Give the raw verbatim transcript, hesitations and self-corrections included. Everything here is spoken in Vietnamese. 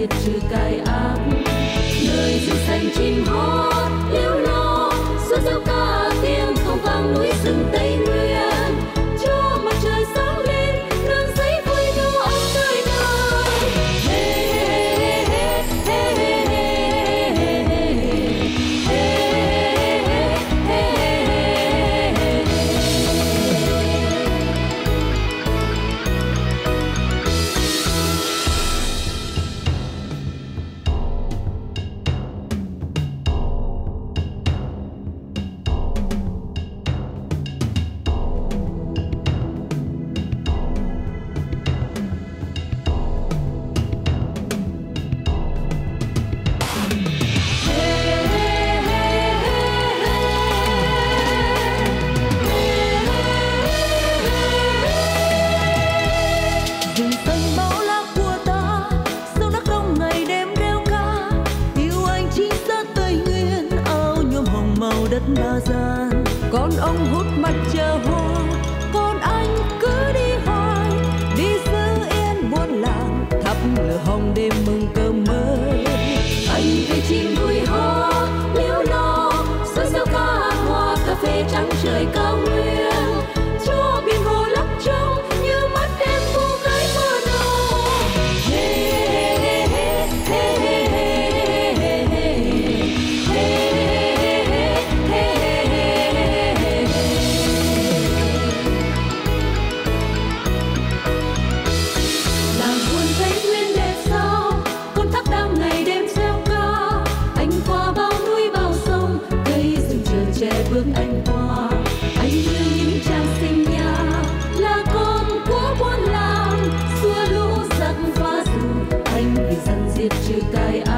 diệt trừ cài ác. Nơi rừng xanh chim hót liễu lo, xuân reo ca tiếng không vang núi rừng Tây Nguyên. Cho mặt trời sáng lên nương giấy vui nô ấm tươi ngon. Hey, hey, hey, hey, hey, hey, hey, hey, hey, hey, hey, hey. Rừng xanh bao la của ta, sông Đắk Nông ngày đêm reo ca. Yêu anh chỉ ra Tây Nguyên, áo nhuộm hồng màu đất Ba Gian. Con ông hút mặt chờ hoa, còn anh cứ đi hoài, đi giữ yên buôn làng, thắp lửa hồng đêm mừng cơm mới. Anh về chim vui hót liễu lo, xuân reo ca hoa cà phê trắng trời cao nguyên. Cho biển hồ lấp trong như mắt em cô gái mơ nô. Hey, hey, hey, hey, hey, hey, hey, hey, hey, hey, hey, hey. Làng buôn Tây Nguyên đẹp sao, con thác đang ngày đêm reo ca. Anh qua bao núi bao sông, cây rừng trường tre bước anh qua. Anh như những trang sinh nhà, là con của buôn làng. Xua lũ giặc phá rừng, anh vì dân diệt trừ cài ác.